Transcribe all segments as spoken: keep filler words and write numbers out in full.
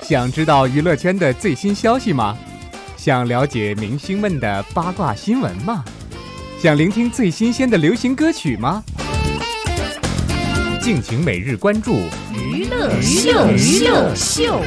想知道娱乐圈的最新消息吗？想了解明星们的八卦新闻吗？想聆听最新鲜的流行歌曲吗？敬请每日关注娱乐秀娱乐秀。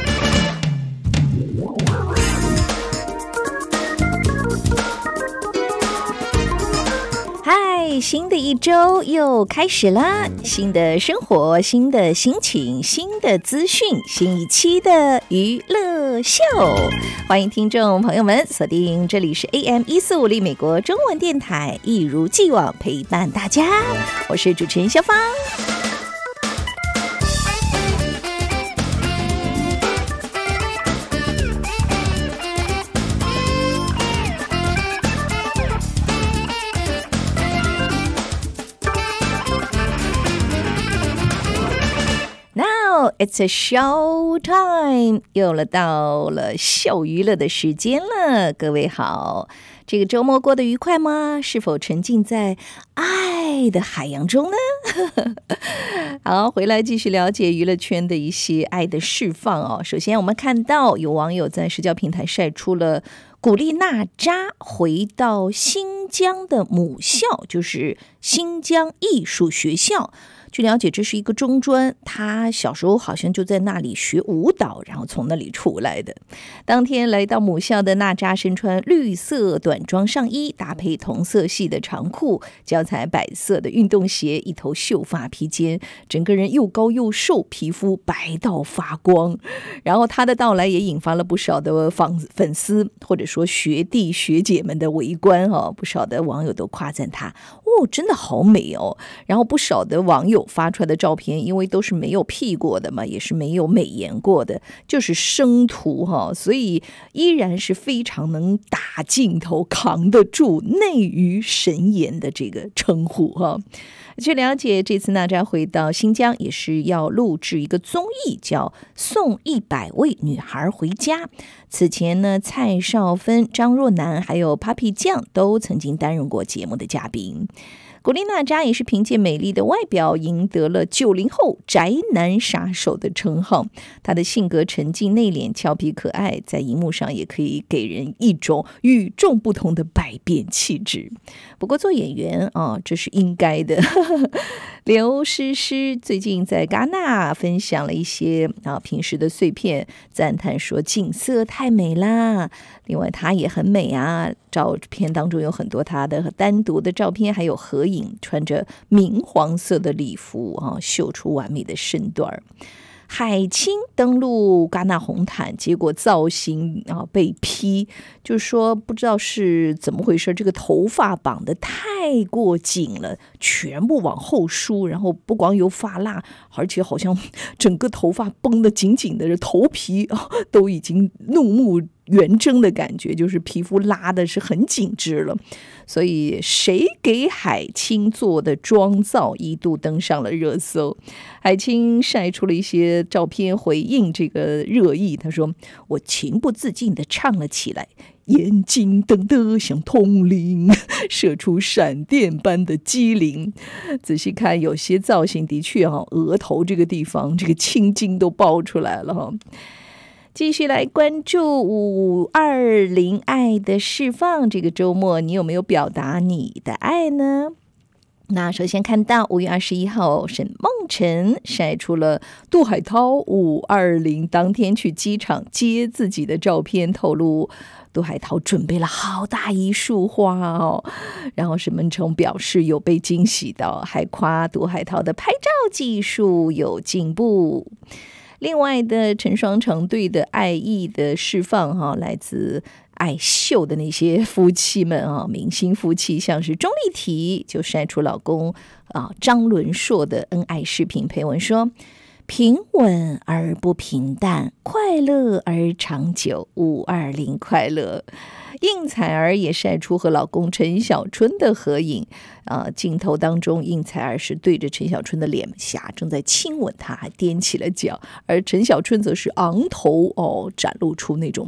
嗨，新的一周又开始啦！新的生活，新的心情，新的资讯，新一期的娱乐秀，欢迎听众朋友们锁定，这里是 A M 一四五零美国中文电台，一如既往陪伴大家，我是主持人肖芳。It's a show time， 又了到了秀娱乐的时间了。各位好，这个周末过得愉快吗？是否沉浸在爱的海洋中呢？好，回来继续了解娱乐圈的一些爱的释放哦。首先，我们看到有网友在社交平台晒出了古力娜扎回到新疆的母校，就是新疆艺术学校。据了解，这是一个中专，他小时候好像就在那里学舞蹈，然后从那里出来的。当天来到母校的娜扎身穿绿色短装上衣，搭配同色系的长裤，脚踩白色的运动鞋，一头秀发披肩，整个人又高又瘦，皮肤白到发光。然后他的到来也引发了不少的粉丝或者说学弟学姐们的围观哦，不少的网友都夸赞他哦，真的好美哦。然后不少的网友发出来的照片，因为都是没有 P 过的嘛，也是没有美颜过的，就是生图哈，所以依然是非常能打镜头、扛得住内娱神颜的这个称呼哈。据了解，这次娜扎回到新疆也是要录制一个综艺，叫《送一百位女孩回家》。此前呢，蔡少芬、张若楠还有 Papi 酱都曾经担任过节目的嘉宾。古力娜扎也是凭借美丽的外表赢得了九零后宅男杀手的称号。她的性格沉静内敛、俏皮可爱，在荧幕上也可以给人一种与众不同的百变气质。不过做演员啊，这是应该的。刘诗诗最近在戛纳分享了一些啊平时的碎片，赞叹说景色太美啦。另外她也很美啊，照片当中有很多她的单独的照片，还有合影，穿着明黄色的礼服啊，秀出完美的身段。海清登陆戛纳红毯，结果造型啊被批，就是说不知道是怎么回事，这个头发绑得太过紧了，全部往后梳，然后不光有发蜡，而且好像整个头发绷得紧紧的，头皮啊都已经怒目圆睁的感觉，就是皮肤拉的是很紧致了。所以谁给海清做的妆造一度登上了热搜。海清晒出了一些照片回应这个热议，他说我情不自禁地唱了起来，眼睛瞪得像铜铃，射出闪电般的机灵。仔细看有些造型的确、哦、额头这个地方这个青筋都爆出来了、哦。继续来关注五二零爱的释放，这个周末你有没有表达你的爱呢？那首先看到五月二十一号，沈梦辰晒出了杜海涛五二零当天去机场接自己的照片，透露杜海涛准备了好大一束花哦。然后沈梦辰表示有被惊喜到，还夸杜海涛的拍照技术有进步。另外的陈双成对的爱意的释放哈、啊，来自爱秀的那些夫妻们啊，明星夫妻，像是钟丽缇就晒出老公啊张伦硕的恩爱视频，配文说平稳而不平淡，快乐而长久，五二零快乐。应采儿也晒出和老公陈小春的合影，呃，镜头当中应采儿是对着陈小春的脸颊正在亲吻他，还踮起了脚，而陈小春则是昂头哦，展露出那种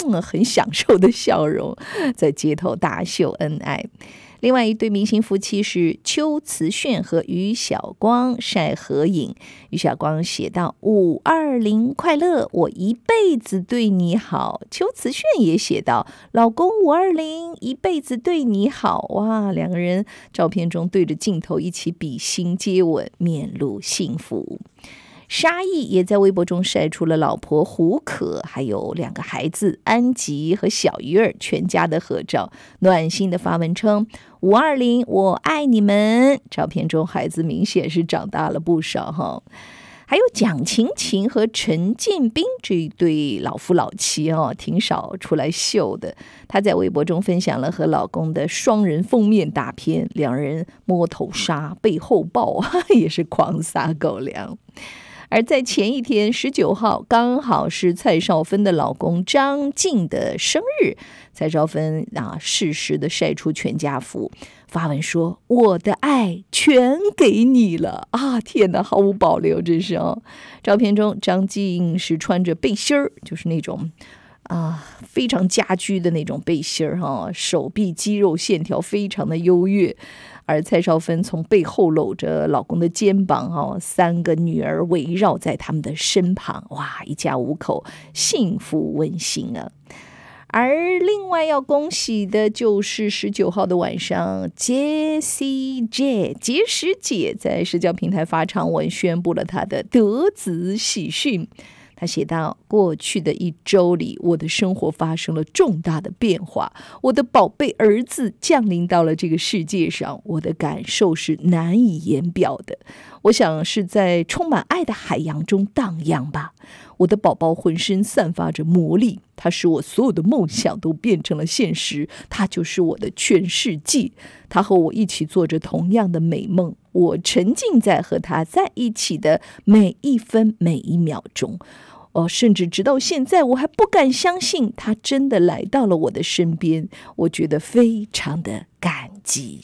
嗯，很享受的笑容，在街头大秀恩爱。另外一对明星夫妻是邱慈炫和于晓光晒合影。于晓光写道：五二零快乐，我一辈子对你好。邱慈炫也写道：老公五二零，一辈子对你好。哇，两个人照片中对着镜头一起比心接吻，面露幸福。沙溢也在微博中晒出了老婆胡可还有两个孩子安吉和小鱼儿全家的合照，暖心的发文称：五二零我爱你们。照片中孩子明显是长大了不少哈。还有蒋勤勤和陈建斌这一对老夫老妻哦，挺少出来秀的。她在微博中分享了和老公的双人封面大片，两人摸头杀，背后抱，也是狂撒狗粮。而在前一天十九号，刚好是蔡少芬的老公张晋的生日，蔡少芬啊适时的晒出全家福，发文说：我的爱全给你了啊！天哪，毫无保留，真是哦。照片中张晋是穿着背心儿，就是那种啊非常家居的那种背心儿哈，手臂肌肉线条非常的优越。而蔡少芬从背后搂着老公的肩膀哦，三个女儿围绕在他们的身旁，哇，一家五口幸福温馨啊。而另外要恭喜的就是十九号的晚上，杰西姐杰什姐在社交平台发长文宣布了她的得子喜讯。他写道：过去的一周里，我的生活发生了重大的变化，我的宝贝儿子降临到了这个世界上，我的感受是难以言表的。我想是在充满爱的海洋中荡漾吧。我的宝宝浑身散发着魔力，他使我所有的梦想都变成了现实，他就是我的全世界。他和我一起做着同样的美梦，我沉浸在和他在一起的每一分每一秒钟。哦，甚至直到现在我还不敢相信他真的来到了我的身边，我觉得非常的感激。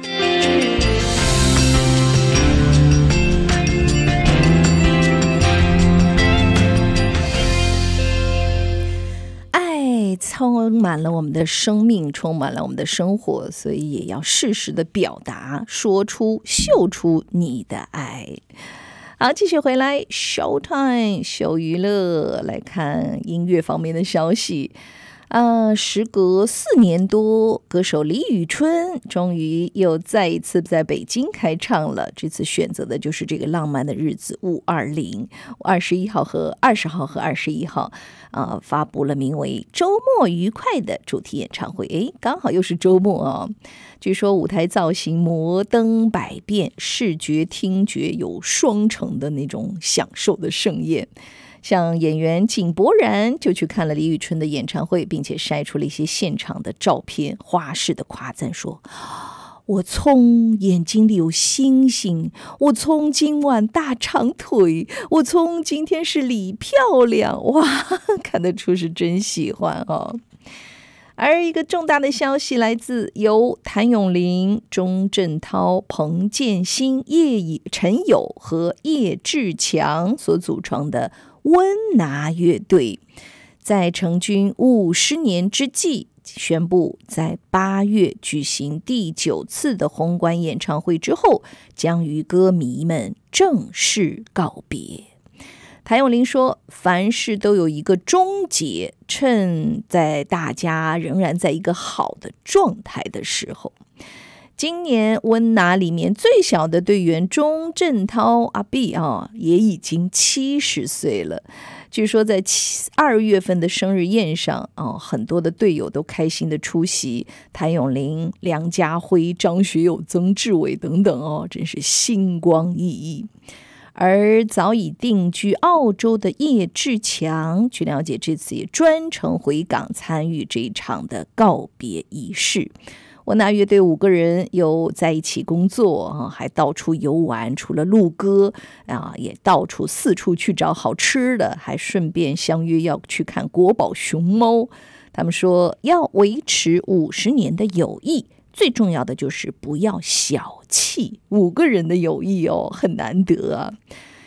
爱充满了我们的生命，充满了我们的生活，所以也要适时的表达，说出秀出你的爱。好，继续回来 Showtime 秀娱乐，来看音乐方面的消息。啊，时隔四年多，歌手李宇春终于又再一次在北京开唱了。这次选择的就是这个浪漫的日子五二零，二十一号和二十号和二十一号，啊，发布了名为《周末愉快》的主题演唱会。诶，刚好又是周末哦。据说舞台造型摩登百变，视觉听觉有双重的那种享受的盛宴。像演员井柏然就去看了李宇春的演唱会，并且晒出了一些现场的照片，花式的夸赞说：我从眼睛里有星星，我从今晚大长腿，我从今天是李漂亮。哇，看得出是真喜欢哦。而一个重大的消息来自由谭咏麟、钟镇涛、彭建新、叶陈友和叶志强所组成的温拿乐队，在成军五十年之际，宣布在八月举行第九次的红馆演唱会之后，将与歌迷们正式告别。谭咏麟说：凡事都有一个终结，趁在大家仍然在一个好的状态的时候。今年温拿里面最小的队员钟镇涛阿 B 啊，也已经七十岁了。据说在二月份的生日宴上啊，很多的队友都开心的出席，谭咏麟、梁家辉、张学友、曾志伟等等哦，真是星光熠熠。而早已定居澳洲的叶志强，据了解这次也专程回港参与这一场的告别仪式。温拿乐队五个人有在一起工作，还到处游玩，除了录歌啊，也到处四处去找好吃的，还顺便相约要去看国宝熊猫。他们说要维持五十年的友谊，最重要的就是不要小气，五个人的友谊哦，很难得啊。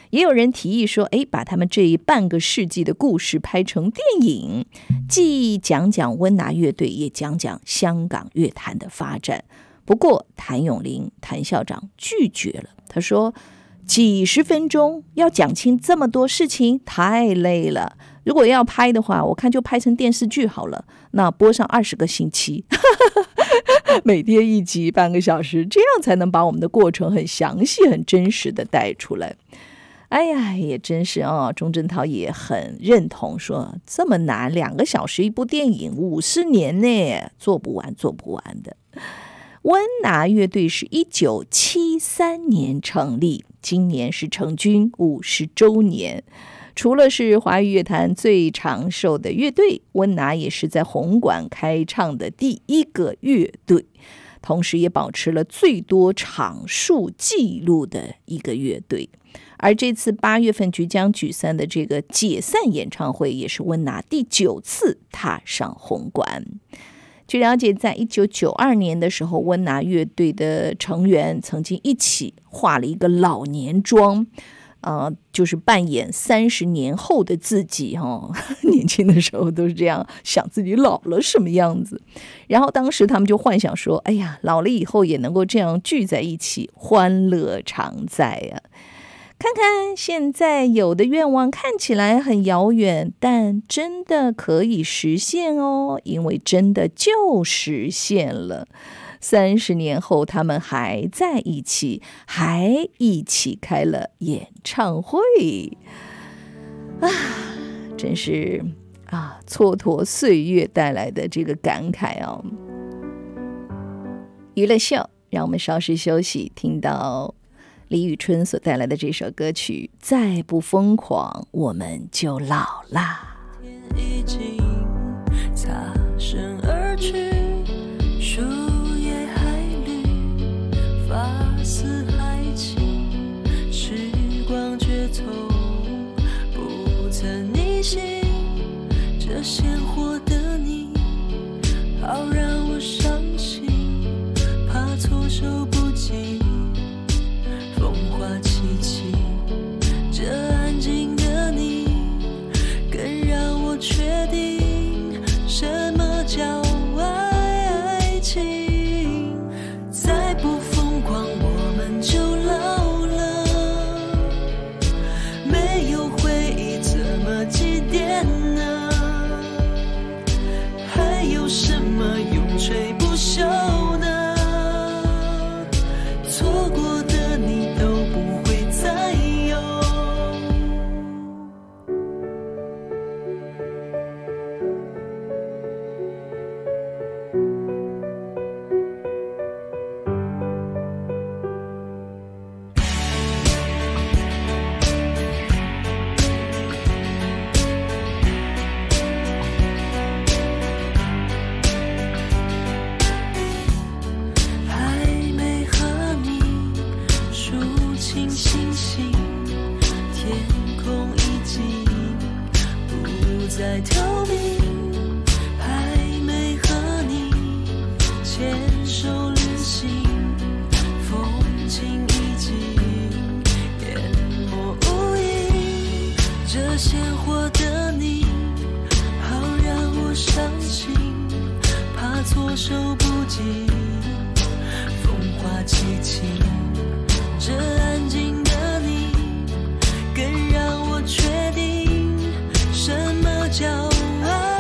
也有人提议说，哎，把他们这一半个世纪的故事拍成电影，既讲讲温拿乐队，也讲讲香港乐坛的发展。不过谭咏麟谭校长拒绝了，他说几十分钟要讲清这么多事情太累了，如果要拍的话，我看就拍成电视剧好了，那播上二十个星期每天一集半个小时，这样才能把我们的过程很详细很真实的带出来。哎呀，也真是啊、哦，钟镇涛也很认同说这么难，两个小时一部电影，五十年呢，做不完做不完的。温拿乐队是一九七三年成立，今年是成军五十周年。除了是华语乐坛最长寿的乐队，温拿也是在红馆开唱的第一个乐队，同时也保持了最多场数记录的一个乐队。而这次八月份即将举行的这个解散演唱会，也是温拿第九次踏上红馆。据了解，在一九九二年的时候，温拿乐队的成员曾经一起化了一个老年妆，呃，就是扮演三十年后的自己哦。年轻的时候都是这样想自己老了什么样子，然后当时他们就幻想说，哎呀，老了以后也能够这样聚在一起，欢乐常在啊。看看现在有的愿望看起来很遥远，但真的可以实现哦，因为真的就实现了。三十年后，他们还在一起，还一起开了演唱会啊！真是啊，蹉跎岁月带来的这个感慨哦。娱乐秀，让我们稍事休息，听到李宇春所带来的这首歌曲《再不疯狂我们就老啦》。 天已经擦身而去，树叶还绿，发丝还轻，时光却从不曾逆行。这鲜活的你，好让我伤心，怕措手不及。风花凄凄，这安静的你，更让我确定什么叫爱情。再不疯狂，我们就老了。没有回忆怎么祭奠呢？还有什么永垂不朽呢？错过的你都不会再有。在透明，还没和你牵手旅行，风景已经淹没无影。这鲜活的你，好让我伤心，怕措手不及。风花凄凄，这安静的你，更让我确定什么叫爱。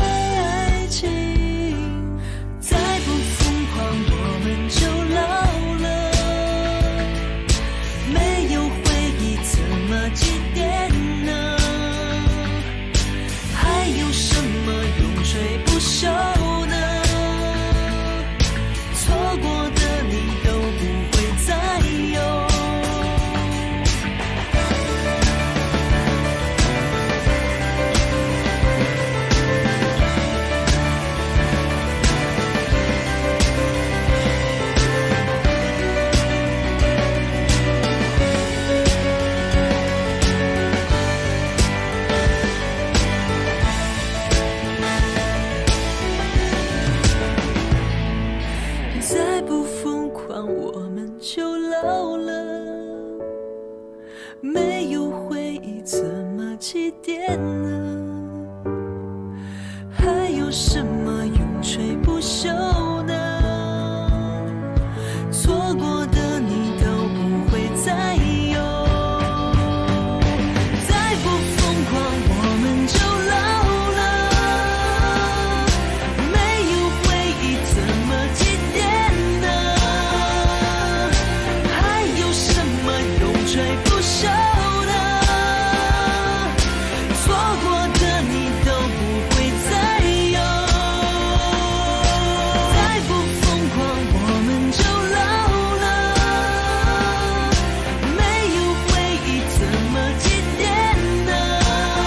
几点呢？还有什么永垂不朽呢？错过的你都不会再有，再不疯狂我们就老了，没有回忆怎么祭奠呢？还有什么永垂不朽的？错过的你都不会再有，再不疯狂我们就老了，没有回忆怎么祭奠呢？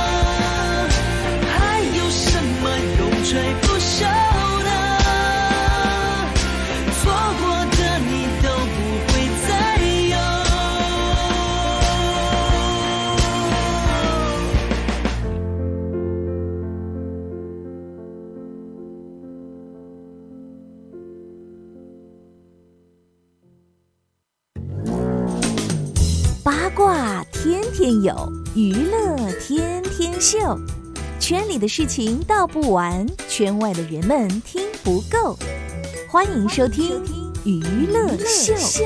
还有什么永垂不朽的？错过的你都不会再有。 八卦天天有，娱乐天天秀。圈里的事情道不完，圈外的人们听不够。欢迎收听娱乐秀。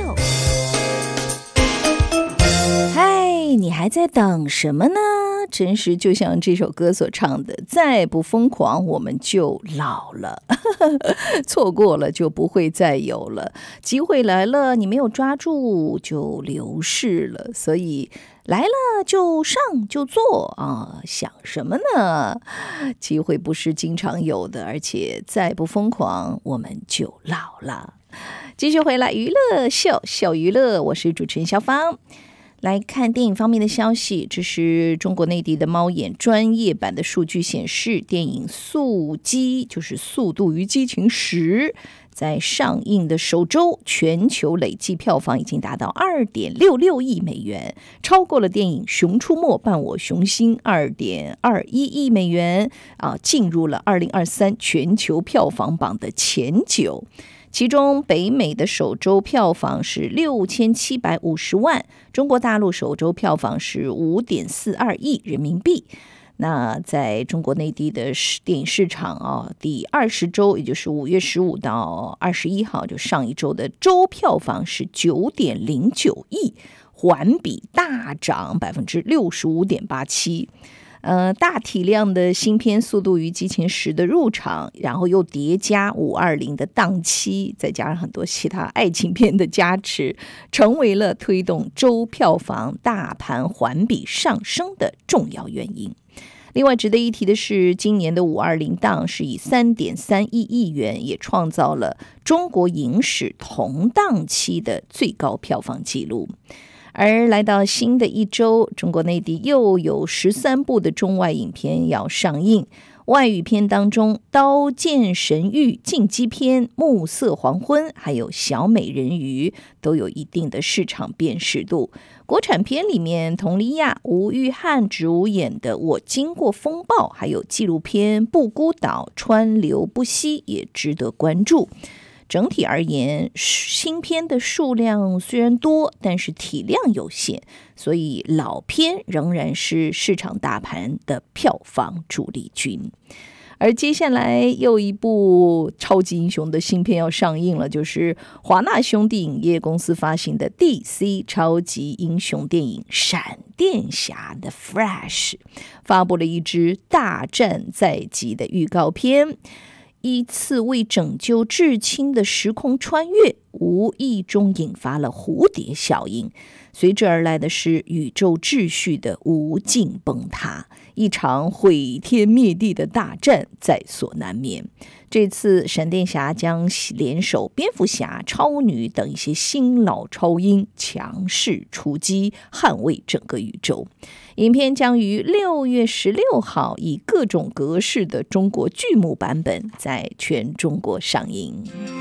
嗨，你还在等什么呢？真是就像这首歌所唱的，再不疯狂我们就老了。错过了就不会再有了，机会来了你没有抓住就流逝了，所以来了就上就做啊，想什么呢？机会不是经常有的，而且再不疯狂我们就老了。继续回来娱乐秀，秀娱乐，我是主持人肖芳。来看电影方面的消息，这是中国内地的猫眼专业版的数据显示，电影《速激》就是《速度与激情十》在上映的首周，全球累计票房已经达到 二点六六亿美元，超过了电影《熊出没伴我熊心》 二点二一亿美元，啊，进入了二零二三全球票房榜的前九。其中北美的首周票房是六千七百五十万，中国大陆首周票房是五点四二亿人民币。那在中国内地的电影市场啊，第二十周，也就是五月十五到二十一号，就上一周的周票房是九点零九亿，环比大涨百分之六十五点八七。呃，大体量的新片《速度与激情十》的入场，然后又叠加五二零的档期，再加上很多其他爱情片的加持，成为了推动周票房大盘环比上升的重要原因。另外值得一提的是，今年的五二零档是以 三点三一亿元，也创造了中国影史同档期的最高票房纪录。而来到新的一周，中国内地又有十三部的中外影片要上映。外语片当中，《刀剑神域》、《进击篇》、《暮色黄昏》还有《小美人鱼》都有一定的市场辨识度。国产片里面，佟丽娅、吴玉翰主演的《我经过风暴》，还有纪录片《布谷岛川流不息》也值得关注。整体而言，新片的数量虽然多，但是体量有限，所以老片仍然是市场大盘的票房主力军。而接下来又一部超级英雄的新片要上映了，就是华纳兄弟影业公司发行的 D C 超级英雄电影《闪电侠》的 Flash 发布了一支大战在即的预告片。依次为拯救至亲的时空穿越，无意中引发了蝴蝶效应，随之而来的是宇宙秩序的无尽崩塌，一场毁天灭地的大战在所难免。这次闪电侠将联手蝙蝠侠、超女等一些新老超英，强势出击，捍卫整个宇宙。影片将于六月十六号以各种格式的中国剧目版本在全中国上映。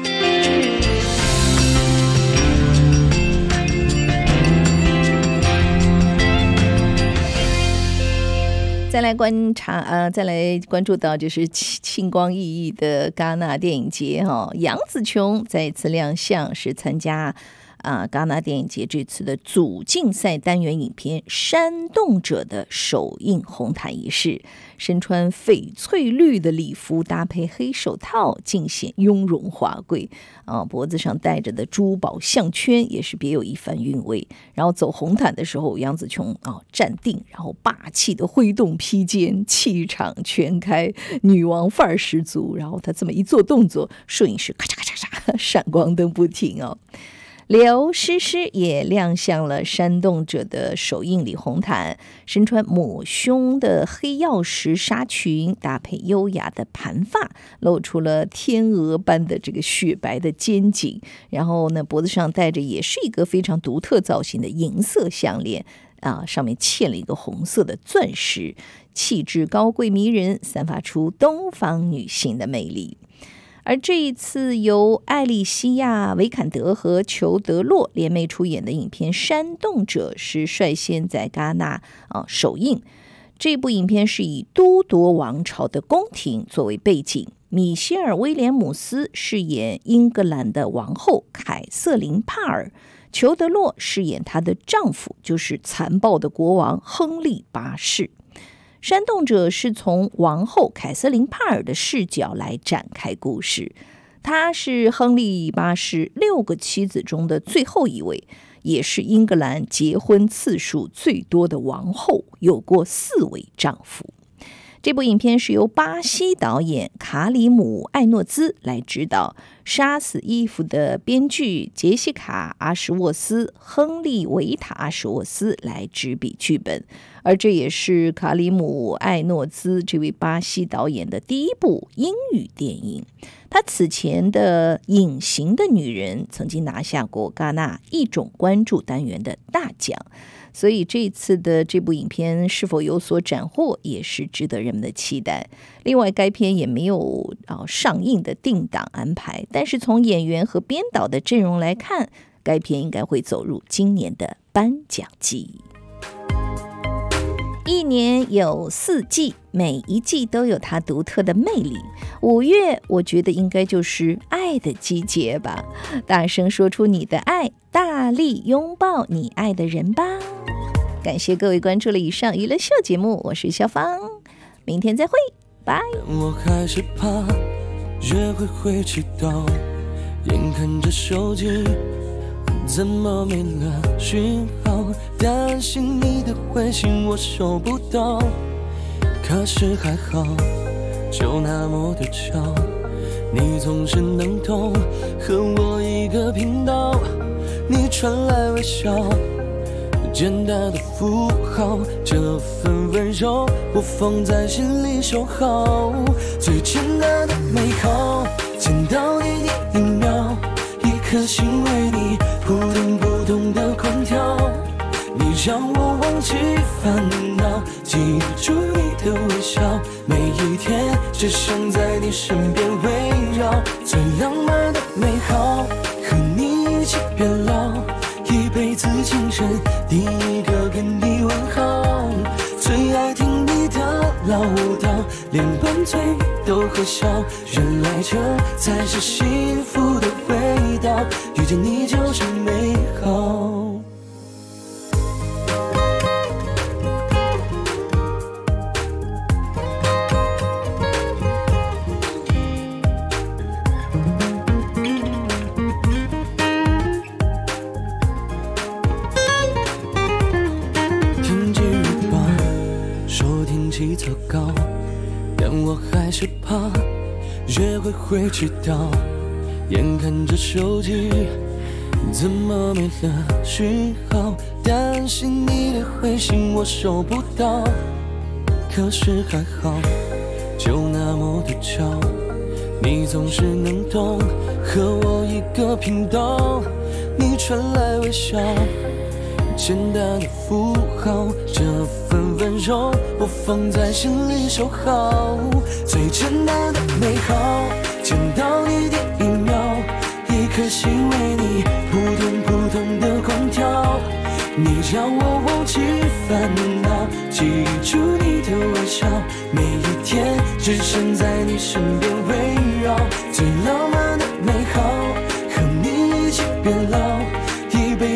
再来观察，呃，再来关注到就是星光熠熠的戛纳电影节哈、哦，杨紫琼再次亮相，是参加啊，戛纳电影节这次的主竞赛单元影片《煽动者》的首映红毯仪式，身穿翡翠绿的礼服，搭配黑手套，尽显雍容华贵啊！脖子上戴着的珠宝项圈也是别有一番韵味。然后走红毯的时候，杨紫琼啊站定，然后霸气的挥动披肩，气场全开，女王范儿十足。然后她这么一做动作，摄影师咔嚓咔嚓咔嚓，闪光灯不停哦。刘诗诗也亮相了《煽动者》的首映礼红毯，身穿抹胸的黑曜石纱裙，搭配优雅的盘发，露出了天鹅般的这个雪白的肩颈，然后呢，脖子上戴着也是一个非常独特造型的银色项链啊，上面嵌了一个红色的钻石，气质高贵迷人，散发出东方女性的魅力。而这一次由艾莉西亚·维坎德和裘德洛联袂出演的影片《煽动者》是率先在戛纳啊首映。这部影片是以都铎王朝的宫廷作为背景，米歇尔·威廉姆斯饰演英格兰的王后凯瑟琳·帕尔，裘德洛饰演她的丈夫，就是残暴的国王亨利八世。煽动者是从王后凯瑟琳·帕尔的视角来展开故事。她是亨利八世六个妻子中的最后一位，也是英格兰结婚次数最多的王后，有过四位丈夫。这部影片是由巴西导演卡里姆·艾诺兹来指导，杀死伊芙的编剧杰西卡·阿什沃斯、亨利·维塔·阿什沃斯来执笔剧本，而这也是卡里姆·艾诺兹这位巴西导演的第一部英语电影。他此前的《隐形的女人》曾经拿下过戛纳一种关注单元的大奖，所以这次的这部影片是否有所斩获，也是值得人们的期待。另外，该片也没有、啊、上映的定档安排，但是从演员和编导的阵容来看，该片应该会走入今年的颁奖季。一年有四季，每一季都有它独特的魅力。五月，我觉得应该就是爱的季节吧。大声说出你的爱，大力拥抱你爱的人吧。感谢各位关注了以上娱乐秀节目，我是小芳，明天再会，拜。 我开始怕约会会迟到，眼看着手机怎么没了讯号，担心你的回信我收不到，可是还好就那么的巧，你总是能懂，和我一个频道，你传来微笑，简单的符号，这份温柔我放在心里收好，最简单的美好，见到你第一秒，一颗心为你扑通扑通的狂跳，你让我忘记烦恼，记住你的微笑，每一天只想在你身边围绕，最浪漫的美好，和你一起变老，一辈子情深，第一个跟你问好，最爱听你的唠叨，连拌嘴都会笑，原来这才是幸福的味道，遇见你就是美好。糟糕，但我还是怕约会会迟到，眼看着手机怎么没了讯号，担心你的回信我收不到，可是还好就那么的巧，你总是能懂，和我一个频道，你传来微笑，简单的符号，这份温柔我放在心里收好，最简单的美好，见到你第一秒，一颗心为你扑通扑通的狂跳，你让我忘记烦恼，记住你的微笑，每一天只想在你身边围绕，最浪漫的美好，和你一起变老，一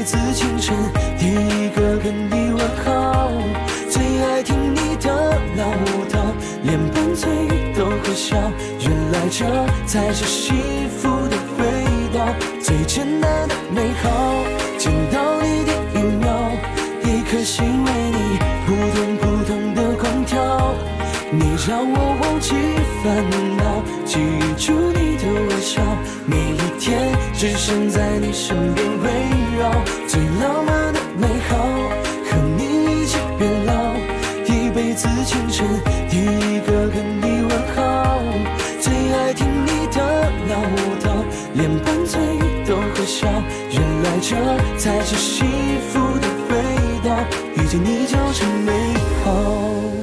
子清晨第一个跟你问好，最爱听你的老套，连拌嘴都会笑，原来这才是幸福的味道。最简单的美好，见到你第一秒，一颗心为你扑通扑通的狂跳，你让我忘记烦恼，记住你的微笑，每一天只想在你身边围绕。最浪漫的美好，和你一起变老，一辈子清晨第一个跟你问好，最爱听你的老套，连拌嘴都会笑，原来这才是幸福的味道，遇见你就是美好。